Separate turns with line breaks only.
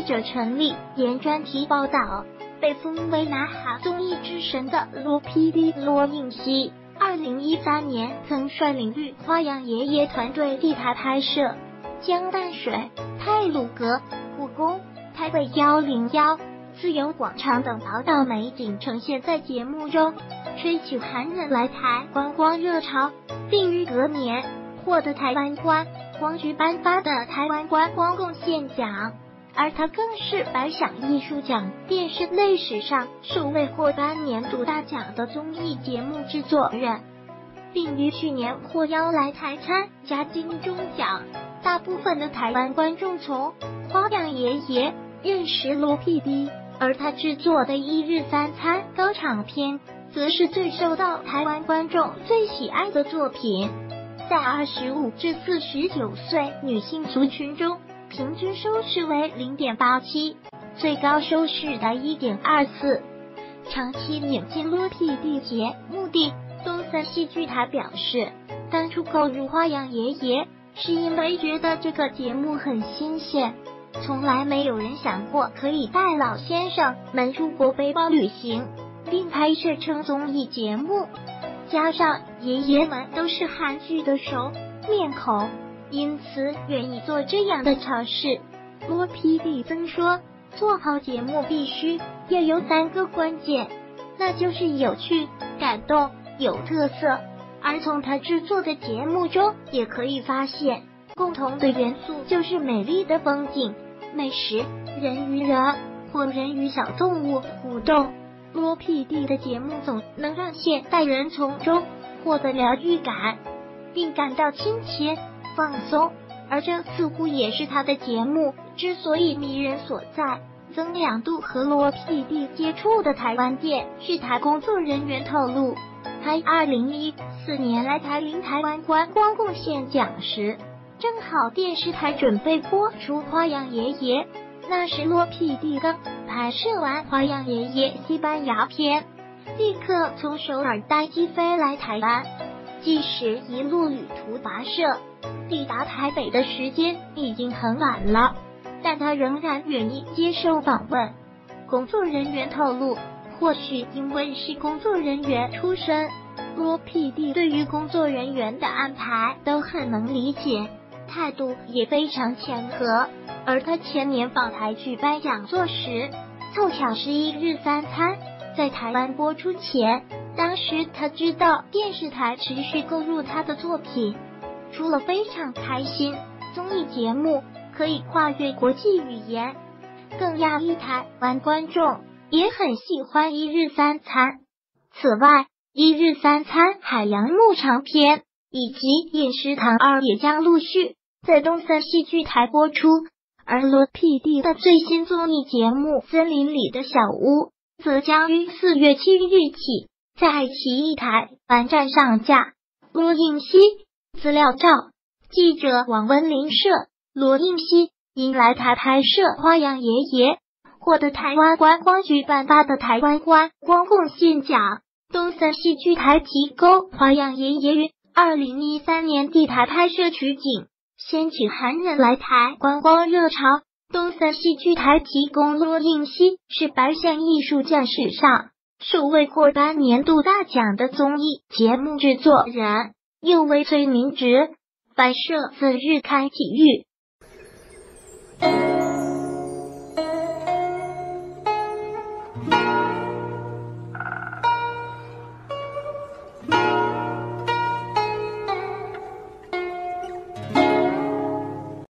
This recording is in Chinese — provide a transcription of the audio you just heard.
记者陈丽沿专题报道，被封为南韩综艺之神的罗 PD 罗映熙，2013年曾率领绿花样爷爷团队地台拍摄江淡水、太鲁阁、故宫、台北101、自由广场等宝岛美景呈现在节目中，吹起韩人来台观光热潮，并于隔年获得台湾观光局颁发的台湾观光贡献奖。而他更是百想艺术奖电视类史上首位获颁年度大奖的综艺节目制作人，并于去年获邀来台参加金钟奖。大部分的台湾观众从花样爷爷认识罗 PD， 而他制作的一日三餐高场片则是最受到台湾观众最喜爱的作品。在25至49岁女性族群中，平均收视为 0.87， 最高收视达 1.24。 长期引进罗 PD 节目的东森戏剧台表示，当初购入花样爷爷是因为觉得这个节目很新鲜，从来没有人想过可以带老先生们出国背包旅行并拍摄成综艺节目，加上爷爷们都是韩剧的熟面孔，因此愿意做这样的尝试。罗 PD 曾说，做好节目必须要有3个关键，那就是有趣、感动、有特色。而从他制作的节目中也可以发现，共同的元素就是美丽的风景、美食、人与人或人与小动物互动。罗 PD 的节目总能让现代人从中获得疗愈感，并感到亲切放松，而这似乎也是他的节目之所以迷人所在。曾两度和罗 PD 接触的台湾电视台工作人员透露，他2014年来台领台湾观光贡献奖时，正好电视台准备播出花样爷爷，那时罗 PD 刚拍摄完花样爷爷西班牙篇，立刻从首尔搭机飞来台湾。即使一路旅途跋涉，抵达台北的时间已经很晚了，但他仍然愿意接受访问。工作人员透露，或许因为是工作人员出身，罗 PD 对于工作人员的安排都很能理解，态度也非常谦和。而他前年访台举办讲座时，凑巧是一日三餐在台湾播出前，当时他知道电视台持续购入他的作品，除了非常开心综艺节目可以跨越国际语言，更讶异台湾观众也很喜欢一日三餐。此外，一日三餐海洋牧场篇以及饮食堂2也将陆续在东森戏剧台播出，而罗 PD 的最新综艺节目《森林里的小屋》则将于4月7日起在爱奇艺台湾站上架。罗映熙资料照，记者王文林摄。罗映熙因来台拍摄花样爷爷，获得台湾观光局颁发的台湾观光贡献奖。东森戏剧台提供花样爷爷于2013年地台拍摄取景，掀起韩人来台观光热潮。东森戏剧台提供罗映熙是百想艺术奖史上首位获颁年度大奖的综艺节目制作人，又为崔明植。反摄自日刊体育。